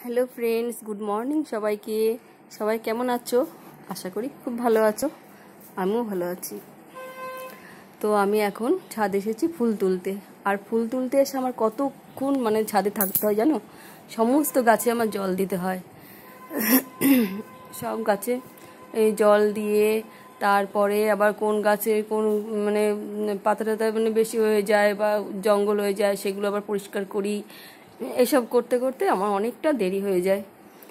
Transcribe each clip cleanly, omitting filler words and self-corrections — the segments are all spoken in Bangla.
হ্যালো ফ্রেন্ডস, গুড মর্নিং সবাইকে। সবাই কেমন আছো? আশা করি খুব ভালো আছো। আমিও ভালো আছি। তো আমি এখন ছাদে এসেছি ফুল তুলতে। আর ফুল তুলতে এসে আমার কতক্ষণ ছাদে থাকতে হয় জানো। সমস্ত গাছে আমার জল দিতে হয়। সব গাছে এই জল দিয়ে তারপরে আবার কোন গাছে কোন পাতা টাতা বেশি হয়ে যায় বা জঙ্গল হয়ে যায়, সেগুলো আবার পরিষ্কার করি। এসব করতে করতে আমার অনেকটা দেরি হয়ে যায়।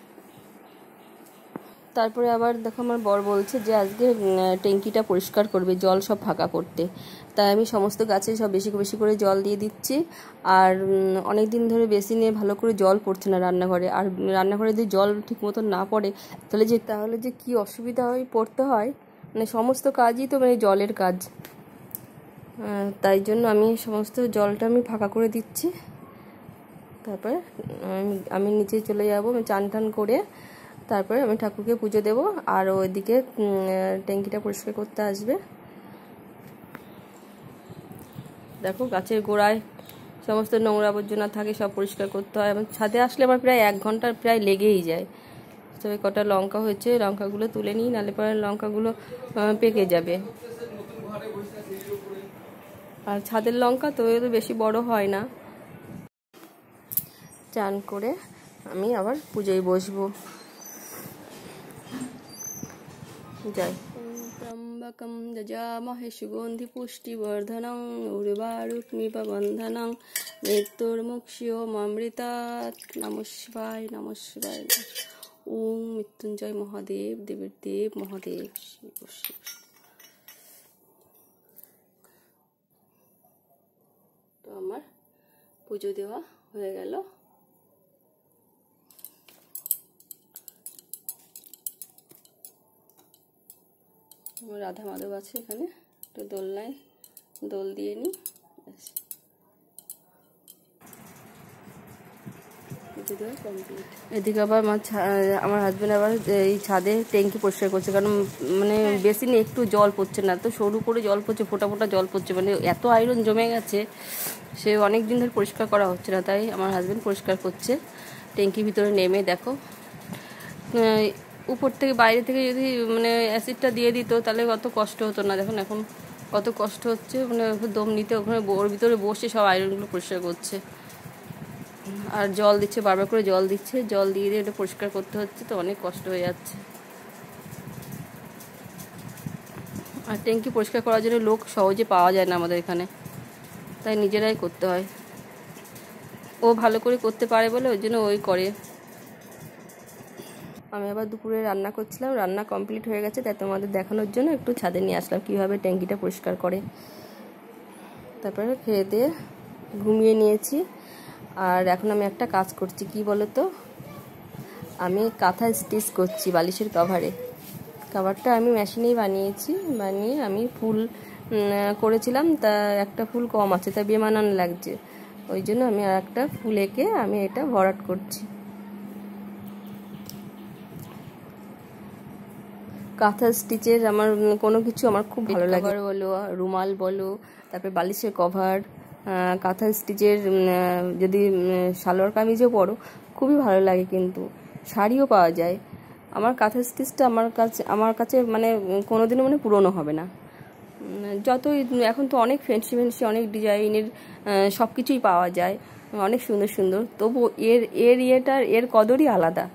তারপরে আবার দেখো আমার বর বলছে যে আজকে ট্যাঙ্কিটা পরিষ্কার করবে, জল সব ফাঁকা করতে। তাই আমি সমস্ত গাছে সব বেশি বেশি করে জল দিয়ে দিচ্ছি। আর অনেক দিন ধরে বেসিনে ভালো করে জল পড়ছে না রান্নাঘরে। আর রান্নাঘরে যদি জল ঠিক মতো না পড়ে তাহলে যে কি অসুবিধা হয় পড়তে হয়। সমস্ত কাজই তো জলের কাজ। তাই জন্য আমি সমস্ত জলটা ফাঁকা করে দিচ্ছি। তারপরে আমি নিচে চলে যাব, চান টান করে তারপরে আমি ঠাকুরকে পুজো দেব। আর ওইদিকে ট্যাঙ্কিটা পরিষ্কার করতে আসবে। দেখো গাছের গোড়ায় সমস্ত নোংরা আবর্জনা থাকে, সব পরিষ্কার করতে হয়। আমার ছাদে আসলে আমার প্রায় 1 ঘন্টা প্রায় লেগেই যায়। তবে কটা লঙ্কা হয়েছে, লঙ্কাগুলো তুলে নিই, নাহলে পরে লঙ্কাগুলো পেকে যাবে। আর ছাদের লঙ্কা তো বেশি বড় হয় না। চান করে আমি আবার পুজোয় বসবো। যাই। ত্র্যম্বকম যজামহে সুগন্ধি পুষ্টিবর্ধনং উর্বারুকমিবন্ধনং মৃত্যুর্মুক্ষীয়মামৃতাৎ। নমঃ শিবায়, নমঃ শিবায়। ওম মৃত্যুঞ্জয় মহাদেব, দেবের দেব মহাদেব শিব শিব। তো আমার পুজো দেওয়া হয়ে গেল। রাধা মাধব আছে এখানে, একটু দোলনায় দোল দিয়ে নিই। এদিকে আবার আমার হাজব্যান্ড আবার এই ছাদে ট্যাঙ্কি পরিষ্কার করছে, কারণ বেসিনে একটু জল পড়ছে না, তো সরু করে জল পড়ছে, ফোটা ফোটা জল পড়ছে, এত আয়রন জমে গেছে, সে অনেক দিন ধরে পরিষ্কার করা হচ্ছে না। তাই আমার হাজব্যান্ড পরিষ্কার করছে। ট্যাঙ্কির ভিতরে নেমে দেখো, উপর থেকে বাইরে থেকে যদি অ্যাসিডটা দিয়ে দিত তাহলে অত কষ্ট হতো না। দেখুন এখন কত কষ্ট হচ্ছে, দম নিতে। ওখানে ওর ভিতরে বসে সব আয়রনগুলো পরিষ্কার করছে। আর জল দিচ্ছে, বারবার করে জল দিচ্ছে, জল দিয়ে দিয়ে এটা পরিষ্কার করতে হচ্ছে, তো অনেক কষ্ট হয়ে যাচ্ছে। আর ট্যাঙ্কি পরিষ্কার করার জন্য লোক সহজে পাওয়া যায় না আমাদের এখানে, তাই নিজেরাই করতে হয়। ও ভালো করে করতে পারে বলে ওই জন্য ওই করে। আমি আবার দুপুরে রান্না করছিলাম, রান্না কমপ্লিট হয়ে গেছে, তাই তোমাদের দেখানোর জন্য একটু ছাদে নিয়ে আসলাম কীভাবে ট্যাঙ্কিটা পরিষ্কার করে। তারপরে খেয়ে দিয়ে ঘুমিয়ে নিয়েছি। আর এখন আমি একটা কাজ করছি, কি বলো তো, আমি কাঁথা স্টিচ করছি বালিশের কাভারটা আমি মেশিনেই বানিয়ে আমি ফুল করেছিলাম, তা একটা ফুল কম আছে, তা বেমানান লাগছে। ওই জন্য আমি আর একটা ফুল এঁকে আমি এটা ভরাট করছি। কাঁথা স্টিচের আমার কোনো কিছু আমার খুব ভালো লাগে, বলো রুমাল বলো, তারপরে বালিশের কভার, কাঁথা স্টিচের যদি সালোয়ার কামিজও পরো খুবই ভালো লাগে, কিন্তু শাড়িও পাওয়া যায়। আমার কাঁথা স্টিচটা আমার কাছে কোনোদিনও পুরনো হবে না। যতই এখন তো অনেক ফ্যান্সি অনেক ডিজাইনের সব কিছুই পাওয়া যায়, অনেক সুন্দর সুন্দর, তবু এর কদরই আলাদা।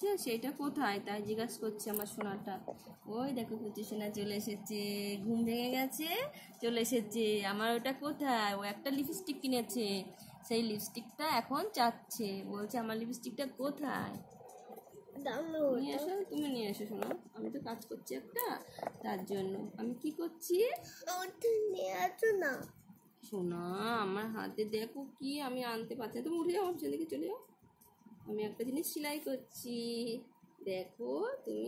সেটা কোথায় তাই জিজ্ঞাসা করছে আমার সোনাটা। ওই দেখো কুচি সোনা চলে এসেছে, ঘুম ভেঙে গেছে, চলে এসেছে। আমার ওটা কোথায়? ও একটা লিপস্টিক কিনেছে, সেই লিপস্টিকটা এখন চাচ্ছে, বলছে আমার লিপস্টিকটা কোথায়। নিয়ে এসো, তুমি নিয়ে এসো শোনো, আমি তো কাজ করছি একটা, তার জন্য আমি কি করছি না শোনা, আমার হাতে দেখো কি আমি আনতে পারছি না। তুমি উঠে যাও, সেদিকে চলে যাও। আমি একটা জিনিস সেলাই করছি, দেখো তুমি।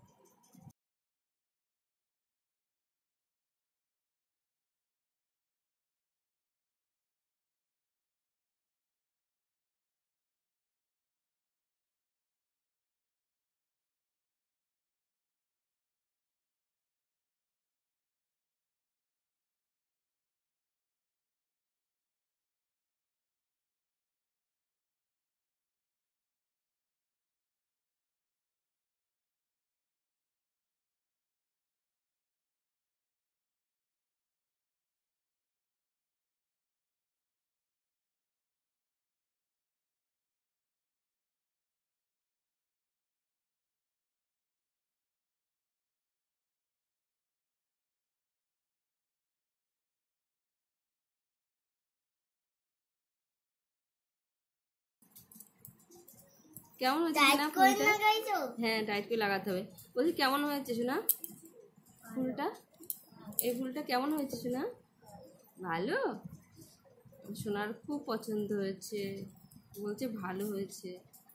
কেমন হয়েছে না ফুলটা? হ্যাঁ, টাইট করে লাগাতে হবে। বলছি কেমন হয়েছে শোনা ফুলটা? এই ফুলটা কেমন হয়েছে শোনা? ভালো? সোনার খুব পছন্দ হয়েছে, বলছে ভালো হয়েছে।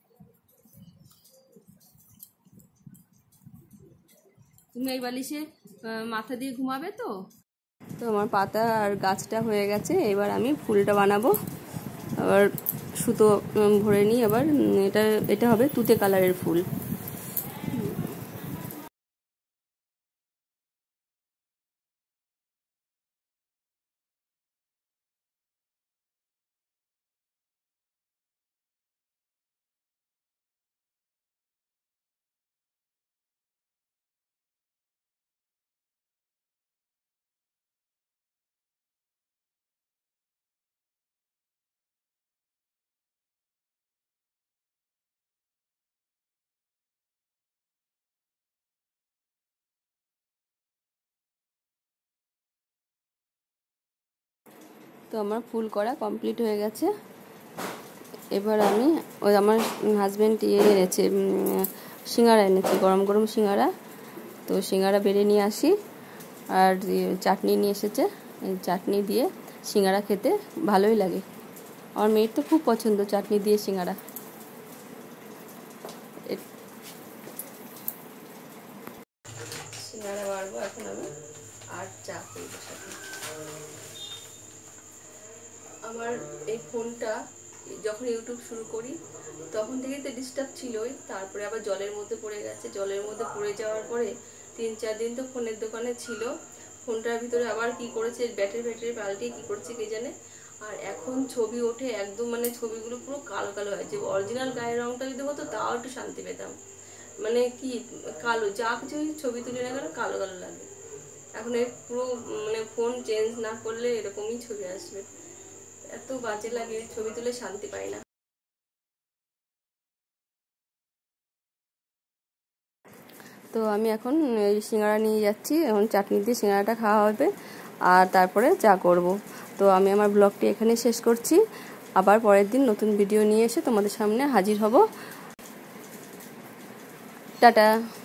তুমি এই বালিশে মাথা দিয়ে ঘুমাবে তো? তো আমার পাতা আর গাছটা হয়ে গেছে, এবার আমি ফুলটা বানাবো। আবার সুতো ভরে নিই। আবার এটা এটা হবে তুতে কালারের ফুল। তো আমার ফুল করা কমপ্লিট হয়ে গেছে। এবার আমি ওই আমার হাজব্যান্ড এনেছে, সিঙ্গারা এনেছে, গরম গরম সিঙ্গারা। তো সিঙ্গারা বেড়ে নিয়ে আসি, আর চাটনি নিয়ে এসেছে। এই চাটনি দিয়ে সিঙ্গারা খেতে ভালোই লাগে। আমার মেয়ের তো খুব পছন্দ চাটনি দিয়ে সিঙ্গারা। সিঙ্গারা বাড়বো এখন আমি, আর চা করবো সাথে। আমার এই ফোনটা যখন ইউটিউব শুরু করি তখন থেকেই তো ডিস্টার্ব ছিলই, তারপরে আবার জলের মধ্যে পড়ে গেছে। জলের মধ্যে পড়ে যাওয়ার পরে 3-4 দিন তো ফোনের দোকানে ছিল। ফোনটার ভিতরে আবার কি করেছে, ব্যাটারি পাল্টিয়ে কি করছে কে জানে। আর এখন ছবি ওঠে একদম, মানে ছবিগুলো পুরো কালো কালো হয়। যে অরিজিনাল গায়ের রঙটা যদি হতো তাও একটু শান্তি পেতাম। মানে কি কালো, যা কিছু ছবি তুলে না কেন কালো কালো লাগে। এখন এই পুরো মানে ফোন চেঞ্জ না করলে এরকমই ছবি আসবে। এত বাজে লাগে, ছবি তুলে শান্তি পাই না। তো আমি এখন এই সিঙ্গারা নিয়ে যাচ্ছি, এখন চাটনি দিয়ে সিঙ্গারাটা খাওয়া হবে, আর তারপরে চা করব। তো আমি আমার ব্লগটি এখানে শেষ করছি। আবার পরের দিন নতুন ভিডিও নিয়ে এসে তোমাদের সামনে হাজির হব। টাটা।